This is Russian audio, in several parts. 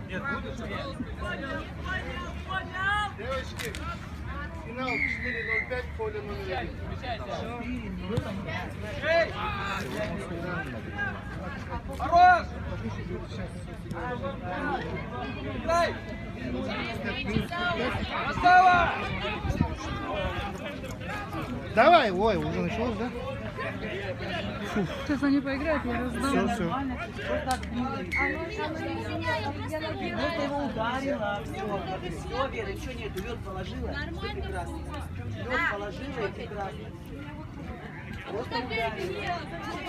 Девочки, финал 4:05, поле номер 1. Хорош! Красава! Давай, ой, уже началось, да? Сейчас они поиграют, я раздам. Все. Просто его ударила, все, Вера, ничего нету, лед положила, все прекрасно. Лед положила и прекрасно. Просто ударила.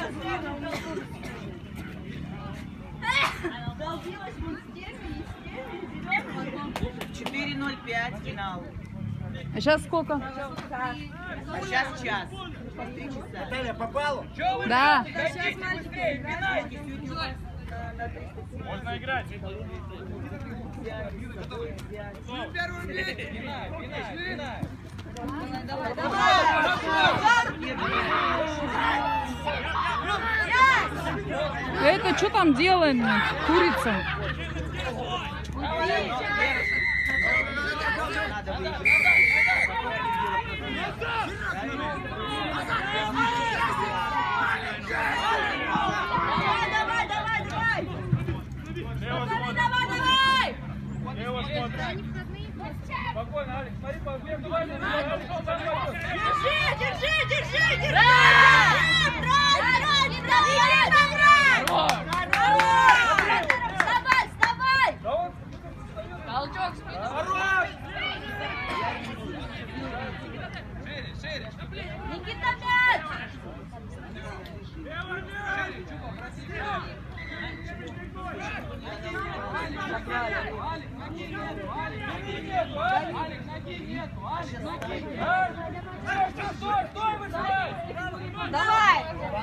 4:05 финал. А сейчас сколько? А сейчас час. 3 часа. Наталья, попала? Да. Можно играть. Это что там делаем? Курица. Спокойно, Алекс, смотри, побег, давай. Держи! Вставай! Толчок спину. Шире. Никита, мяч! Давай!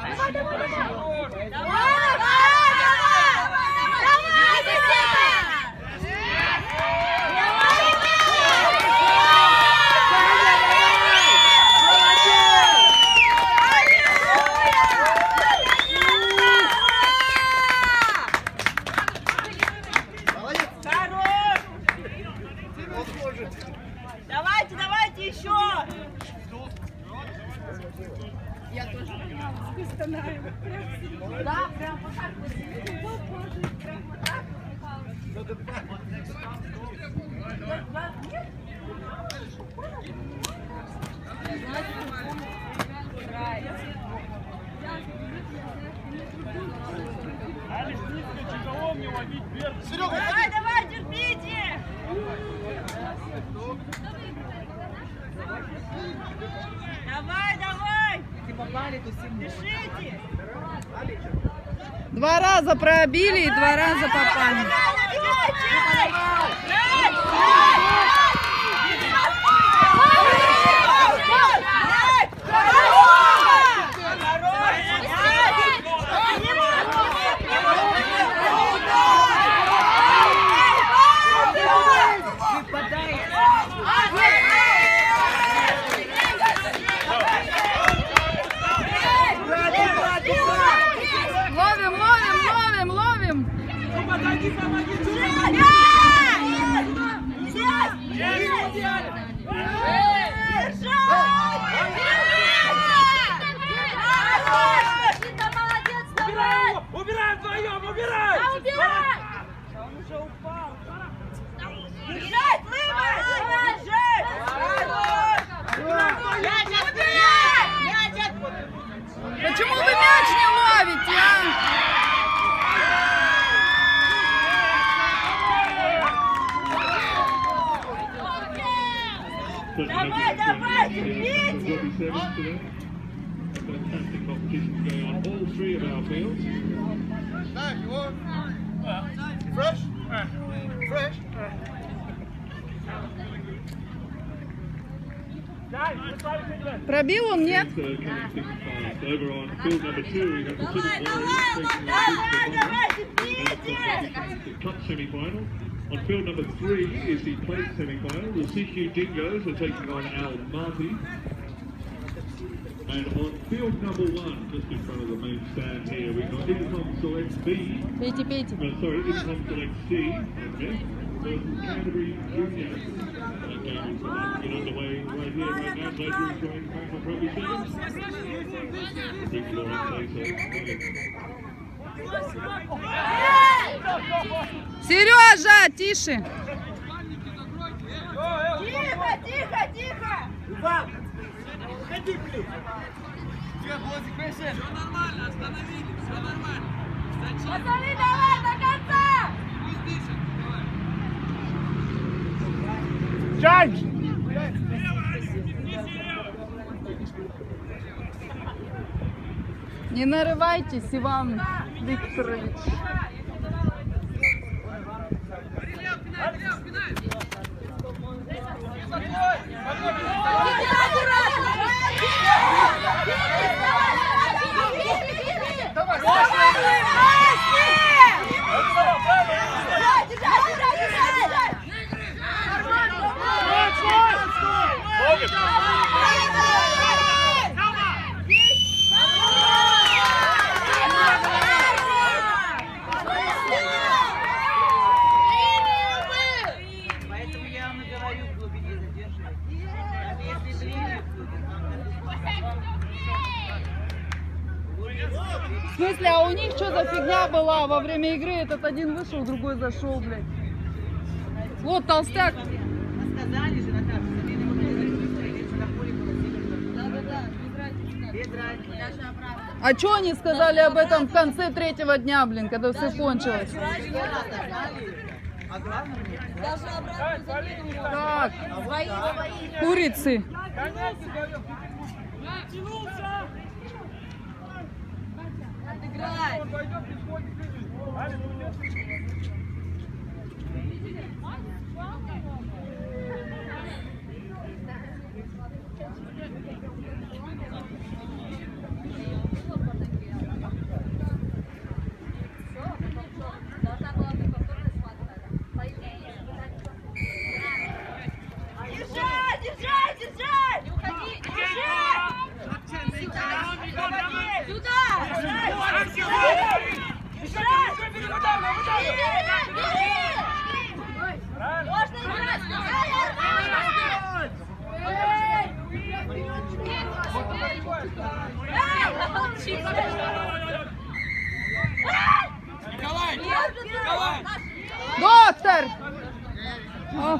Давайте еще! Я тоже стонаю. Да, прям вот так вот. Прям вот так. Давай, терпите! Давай! Дышите! 2 раза пробили и 2 раза попали. Ловим! Убираем вдвоем, убирай! Он уже упал. Бежать, Почему вы мяч не ловите, а? Давай, терпите! Fantastic competitions going on all 3 of our fields. Знаешь, его? Fresh? Fresh? Пробил он, нет? Coming thick and fast. Over on field number 2, we have the Pacific Warriors Cup semi-final. On field number 3 is the plate semi-final. The CQ Dingoes are taking on Al Marty. And on field number 1, just in front of the main stand here, we've got Intercom Select B. Пейте, пейте. No, sorry, Intercom Select C, okay, versus Canterbury Junior. That game is about to get underway right here, right now. Glad you're enjoying the Franklin Rugby Sevens. Big floor in place. Сережа, тише. Тихо, тихо, тихо! Пацаны, давай до конца! Не нарывайтесь, Иван Викторович. Поэтому я вам и говорю, в глубине задерживать. Даже если ближе будет, нам В смысле, а у них что за фигня была во время игры? Этот один вышел, другой зашел, блядь. Вот толстяк. сказали же, Наташа, замена его на поле было без разницы. А что они сказали об этом в конце третьего дня, блин, когда все кончилось? А главное, Так, курицы. Держать, держать, держать! Не уходи, держать! Сюда! Можно играть! Николай! Николай! Доктор! Ох.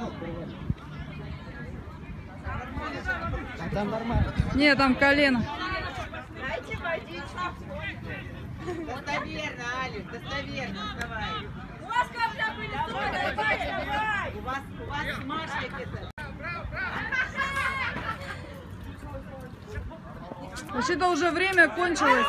Нет, там колено. Дайте водичку. достоверно, Алик, достоверно, вставай. У вас капля были, давай, давай! У вас Машка где-то. Вообще-то уже время кончилось.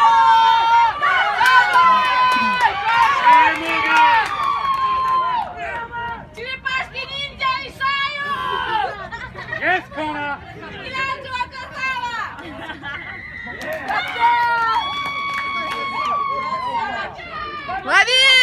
Черепашки-ниндзя решают! Есть, Кона! Финансово красава! Лови!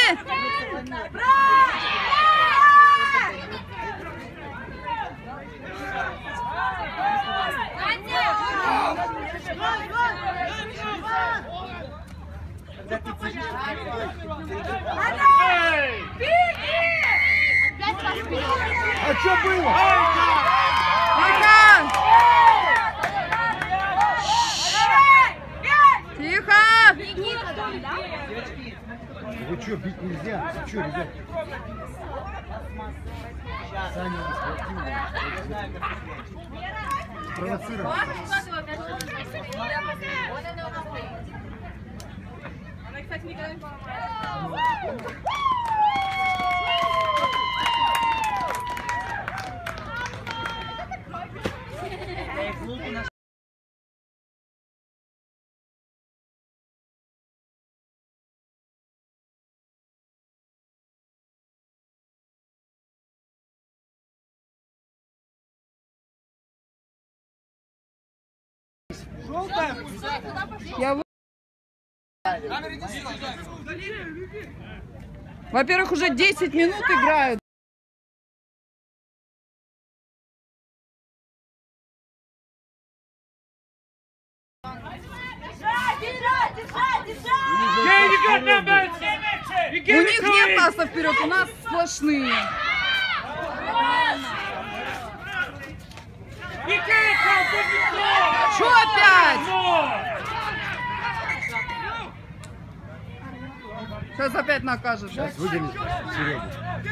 А что было? Тихо! Вы что, бить нельзя? Вы что, ребят? Саня не схватил. Спровоцировал. Она, кстати, никогда не поломается. Во-первых, уже 10 минут играют. мотаться вперед, у нас сплошные. Что опять? Сейчас опять накажет. Сейчас выделить Серегу.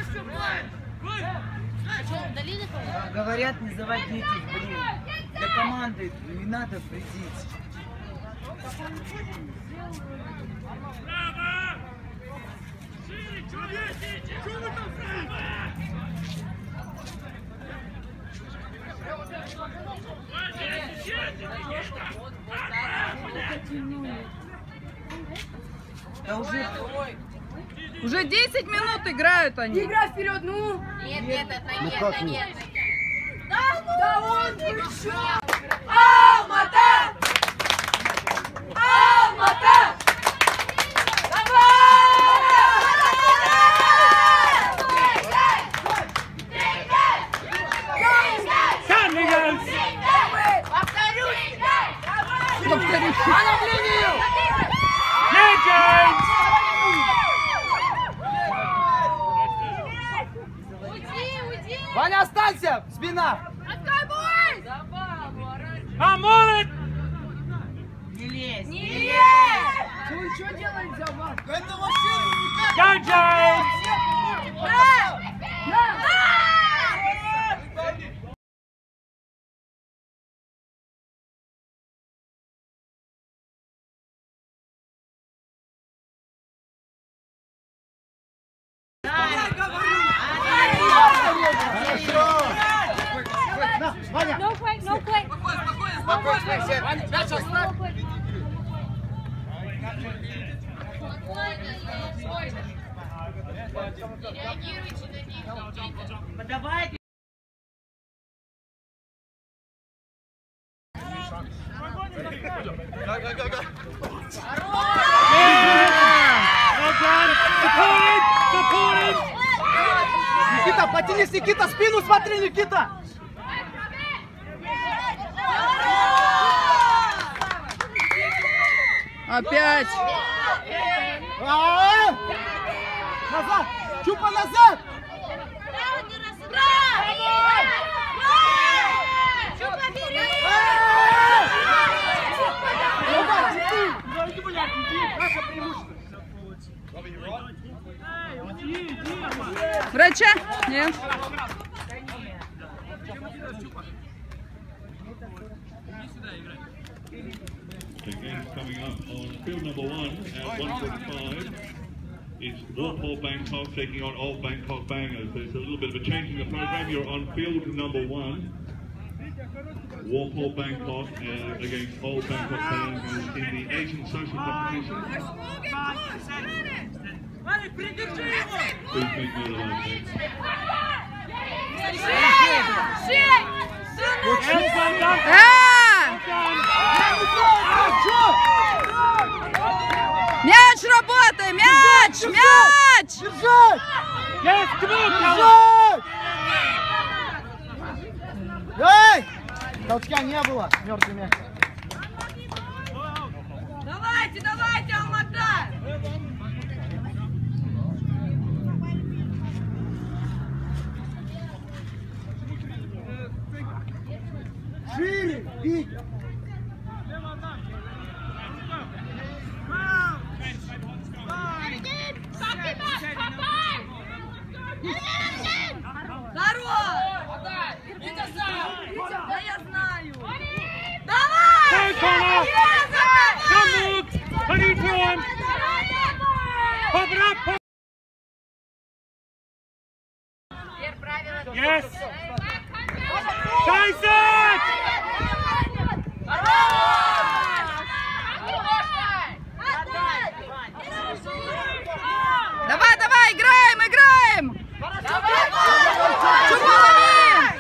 Говорят, не заводитесь, блин. Для команды не надо вредить. Да уже 10 минут играют они. Игра вперед, ну! Ну как нет? Да он еще! Алмата! Алмата! Повторюсь. Ваня, останься! Спина! I'm on it! Не лезь! Не лезь! Что делаете, Аббас? Go, James! No quick, no quick. Давай! Никита, потянись, Никита, спину смотри, Никита! Опять. Назад! Чупа назад! Врача? Нет. The game's coming up on field number 1 at 1:45. It's Walpole Bangkok taking on Old Bangkok Bangers. There's a little bit of a change in the program. You're on field number 1. Walpole Bangkok against Old Bangkok Bangers in the Asian social competition. Please make note of that, please. Мяч работай! Мяч! Мяч! Держать! Yes, Эй! Толчка не было, мертвый мяч. Давайте, давайте, Алмата! Шире, Витя! Здорово! Да я знаю! Давай! Hey, Connor! Come on! Honey time! Pop it up! Pop. Yes! Chase it! Давай, давай, играем, играем! Чупа, лови!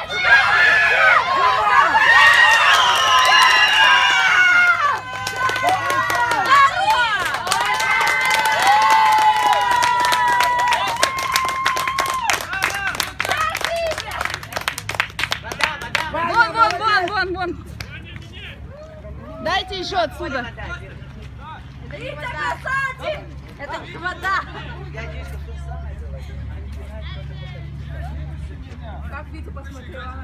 Вон. Дайте еще отсюда. Это не вода! Дядечка, то же самое делает. Как Витя посмотрела, она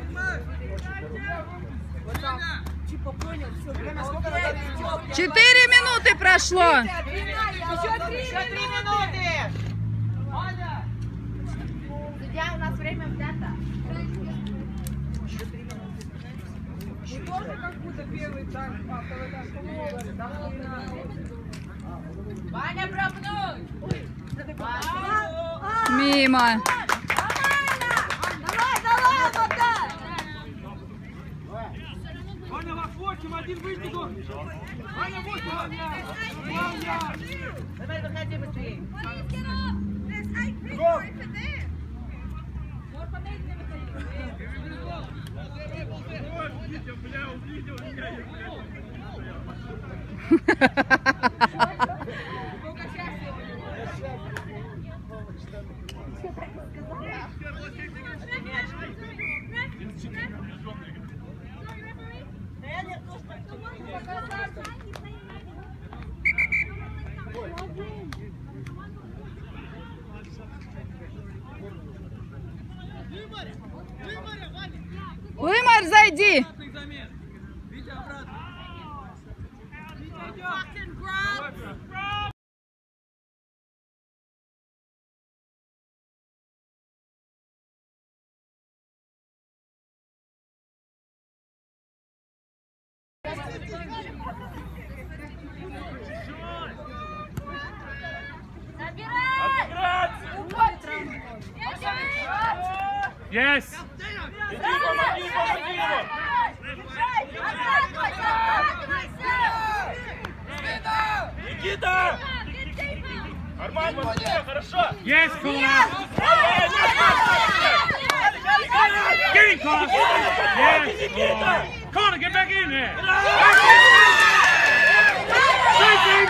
вот так, типа понял, все. 4 минуты прошло. Еще 3 минуты. Судья, у нас время взято. Мы тоже как будто первый танк, второй танк. Ваня, пробнуть! Мимо. Давай, вот так! Ваня, вас 8, один выбегу. Ваня, 8. Ваня. Давай, выходи быстрее. Лымар, зайди. Yes. Никита! Арман, хорошо! Yes, corner. Get in, corner. Yes. Corner, get back in there. Shooting.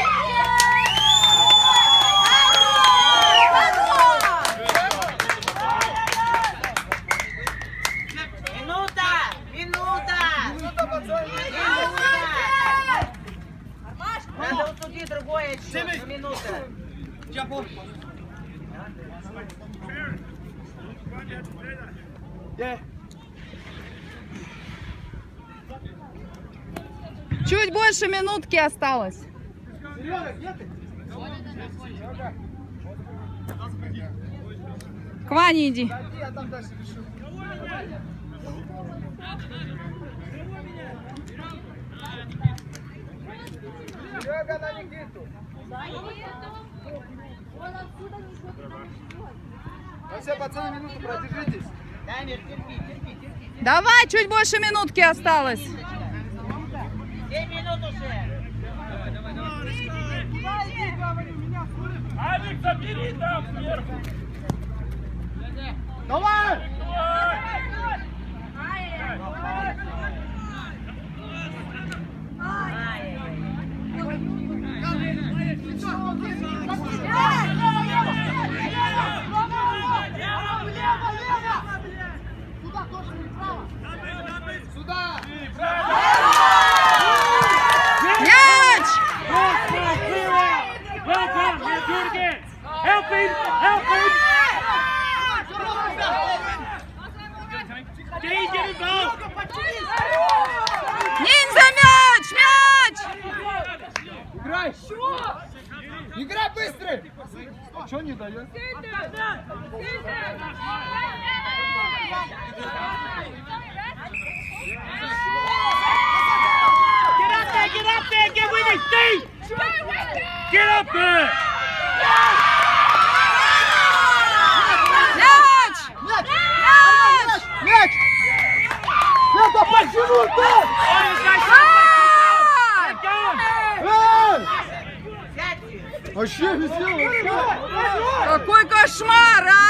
Надо вот туди другое еще. Минута. Чуть больше минутки осталось. К Ване иди. Серега на Никиту. Ну все, пацаны, минуту продержитесь. Дамир, терпи. Давай, чуть больше минутки осталось. 7 минут уже. Алекс, забери там сверху. Давай! Сюда! Мяч! Well done, man. Do it again. Help him! Help him! Get involved! Ниндзя, мяч! Мяч! Играй! Играй быстро! А что не дает? Get up there, get with it, Steve! Get up there! Мяч! Мяч! Это почему так? Вообще весело! Какой кошмар, а!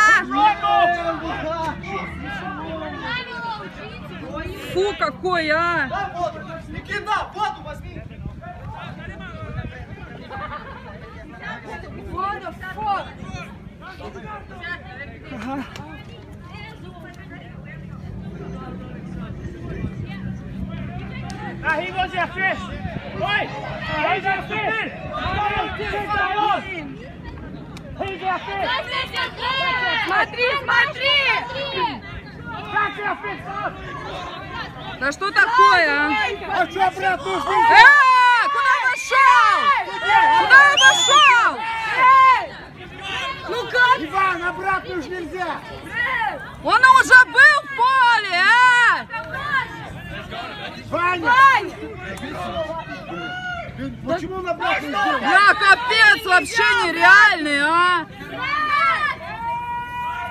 Фу, какой, а! Никита, воду возьми! Ah, he was your fish! Oi! He's your fish! He's Смотри, смотри! Да что такое, а? А что обратно ушли? Куда пошел? Куда он пошел? Ну как? Иван, обратно уж нельзя. Он уже был в поле, Ваня! Почему он обратно сделал? Бля, капец, вообще нереальный, а!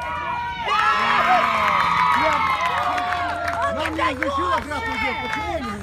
Нам не разрешил обратно делать. Почему он не